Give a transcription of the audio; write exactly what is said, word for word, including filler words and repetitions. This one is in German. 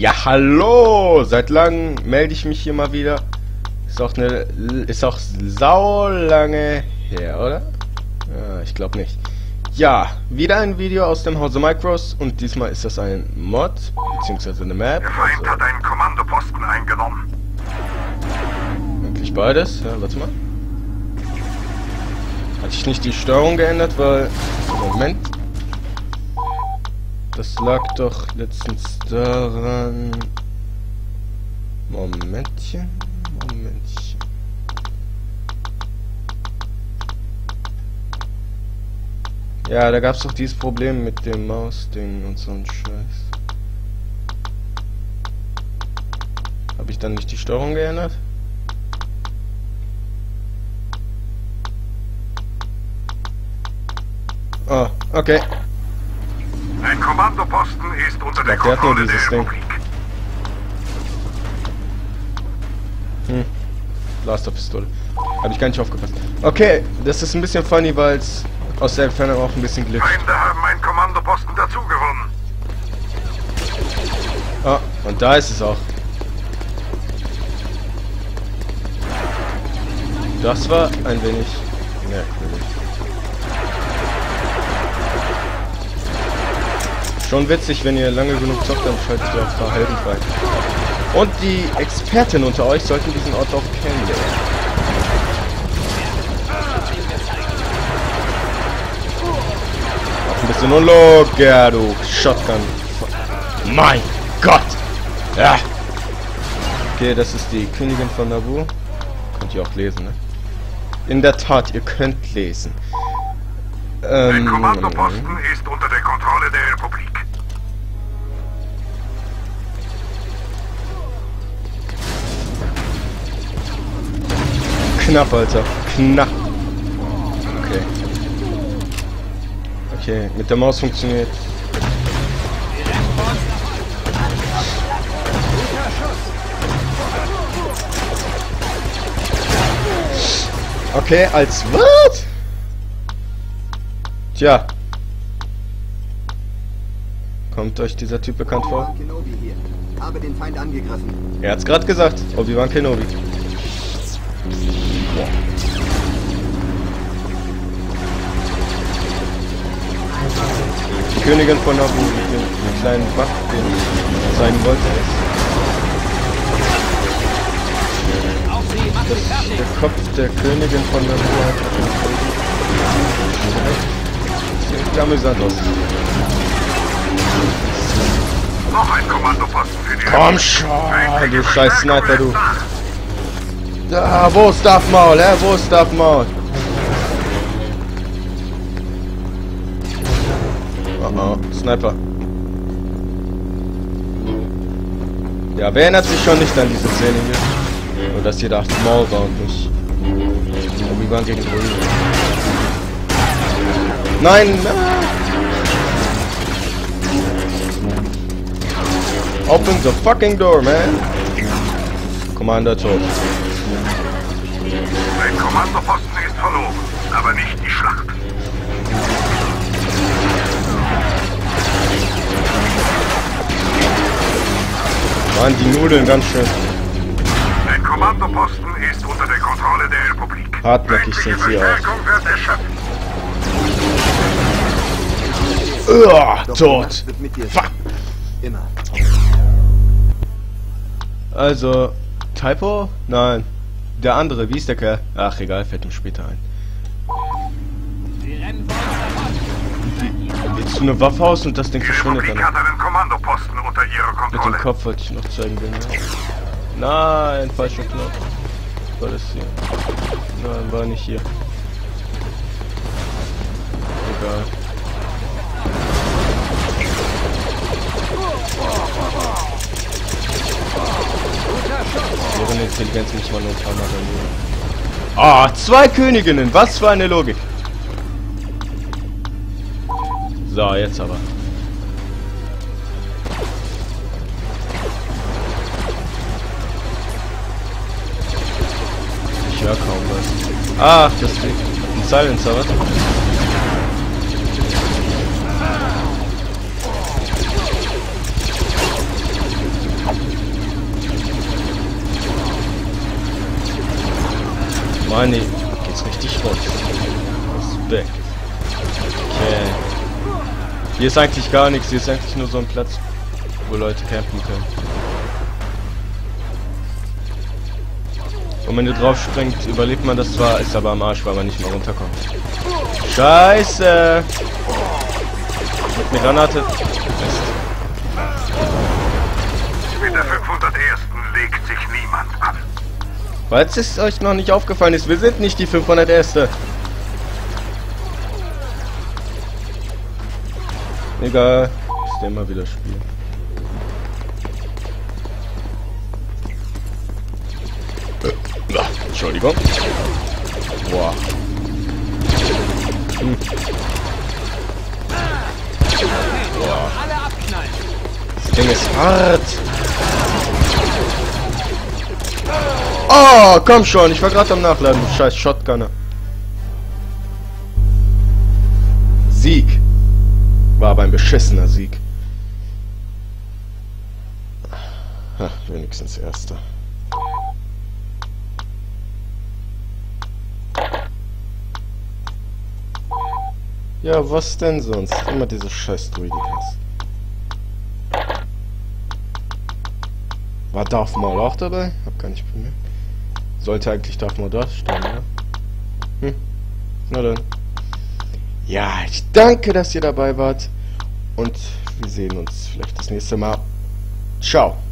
Ja, hallo! Seit langem melde ich mich hier mal wieder. Ist auch eine, ist auch sau lange her, oder? Ja, ich glaube nicht. Ja, wieder ein Video aus dem Hause Micros und diesmal ist das ein Mod, beziehungsweise eine Map. Der Feind also hat einen Kommandoposten eingenommen. Eigentlich beides. Ja, warte mal. Hatte ich nicht die Steuerung geändert, weil... Moment. Das lag doch letztens daran... Momentchen. Momentchen. Ja, da gab es doch dieses Problem mit dem Mausding und so ein Scheiß. Habe ich dann nicht die Steuerung geändert? Oh, okay. Ein Kommandoposten ist unter der Ich glaub, der hat nur Kontrolle der dieses Ding. Republik. Hm. Blasterpistole. Habe ich gar nicht aufgepasst. Okay, das ist ein bisschen funny, weil es aus der Entfernung auch ein bisschen glitscht. Feinde haben einen Kommandoposten dazugewonnen. Ah, und da ist es auch. Das war ein wenig merkwürdig. Schon witzig, wenn ihr lange genug zockt, dann schaltet ihr auch paar Helden frei. Und die Experten unter euch sollten diesen Ort auch kennenlernen. Auch ein bisschen unlog, ja du Shotgun. Mein Gott! Ja! Okay, das ist die Königin von Naboo. Könnt ihr auch lesen, ne? In der Tat, ihr könnt lesen. Ähm, Ein Kommandoposten ist unter der Kontrolle der Republik. Knapp, Alter. Knapp. Okay. Okay, mit der Maus funktioniert. Okay, als was? Tja. Kommt euch dieser Typ bekannt vor? Kenobi hier. Habe den Feind angegriffen. Er hat's gerade gesagt. Obi-Wan Kenobi. Die Königin von Naboo mit dem kleinen Bug, den ich zeigen wollte. Das, der Kopf der Königin von Naboo hat sieht amüsant aus. Noch ein Kommandoposten für die Komm schon, du scheiß Sniper, du. Da, wo ist Darth Maul, hä? Wo ist Darth Maul? Oh oh, Sniper. Ja, wer erinnert sich schon nicht an diese Szene hier? Nur, dass hier Darth Maul war und nicht Obi-Wan gegen Obi. Nein! Open the fucking door, man! Commander tot. Ein Kommandoposten ist verloren, aber nicht die Schlacht. Mann, die Nudeln ganz schön. Ein Kommandoposten ist unter der Kontrolle der Republik. Hartnäckig sind sie auch. Verstärkung wird erschöpft. Uah, Doch tot. das wird mit dir Fuck. sein. Immer. Also, Typo? Nein. Der andere, wie ist der Kerl? Ach, egal, fällt ihm später ein. Willst du eine Waffe aus und das Ding Die verschwindet Republik dann? hat einen Kommandoposten unter ihrer Mit dem Kontrolle. Kopf wollte ich noch zeigen, genau. Nein, falscher Knopf. War das hier? Nein, war nicht hier. Egal. Deren Intelligenz muss man nur ein paar Mal erhöhen. Ah, zwei Königinnen, was für eine Logik. So, jetzt aber. Ich höre kaum was. Ach, das ist ein Silencer, was? Mann, nee, geht's richtig rund. Respekt. Okay. Hier ist eigentlich gar nichts. Hier ist eigentlich nur so ein Platz, wo Leute campen können. Und wenn du drauf springst, überlebt man das zwar, ist aber am Arsch, weil man nicht mehr runterkommt. Scheiße! Mit einer Granate. Mit der fünfhundertersten legt sich niemand an. Falls es euch noch nicht aufgefallen ist, wir sind nicht die fünfhunderterste. Egal, ich will mal wieder spielen. Äh, ah, Entschuldigung. Boah. Hm. Boah. Das Ding ist hart. Oh, komm schon, ich war gerade am Nachladen, du scheiß Shotgunner. Sieg. War aber ein beschissener Sieg. Ha, wenigstens erster. Ja, was denn sonst? Immer diese scheiß Druidencast. War Darth Maul auch dabei? Hab gar nicht bemerkt. Sollte eigentlich Darth Maul da stehen, oder? Hm. Na dann. Ja, ich danke, dass ihr dabei wart. Und wir sehen uns vielleicht das nächste Mal. Ciao.